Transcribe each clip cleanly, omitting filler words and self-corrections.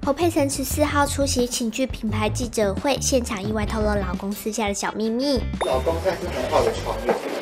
侯佩岑14号出席寝具品牌记者会，现场意外透露老公私下的小秘密。 老公算是很好的床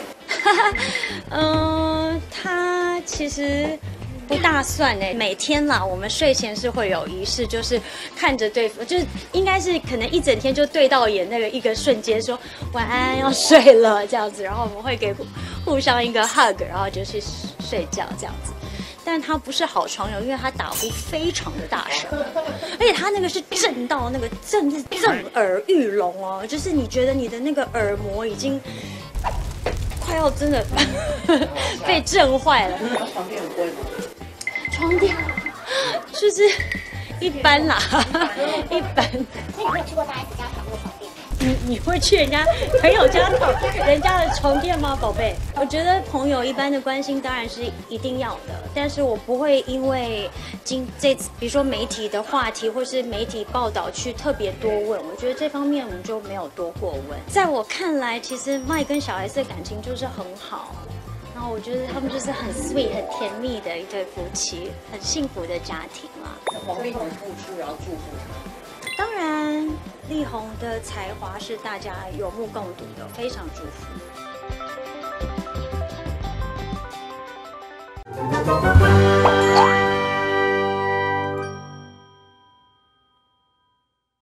友。他其实不大算哎，每天啦，我们睡前是会有仪式，就是看着对方，就是应该是可能一整天就对到眼那个一个瞬间说晚安要睡了这样子，然后我们会给互相一个 hug， 然后就去睡觉这样子。但他不是好床友，因为他打呼非常的大声，而且他那个是震到那个震耳欲聋哦，就是你觉得你的那个耳膜已经快要真的被震坏了。 床垫很贵吗？ 床垫就是一般啦，一般。 所以你没有去过大 S 家躺过床垫？ 你会去人家朋友家躺人家的床垫吗，宝贝？我觉得朋友一般的关心当然是一定要的，但是我不会因为比如说媒体的话题或是媒体报道去特别多问。我觉得这方面我们就没有多过问。在我看来，其实麦跟小 S 的感情就是很好。然后我觉得他们就是很 sweet、很甜蜜的一对夫妻，很幸福的家庭啦。 王力宏付出，然后祝福他。 当然，力宏的才华是大家有目共睹的，非常祝福。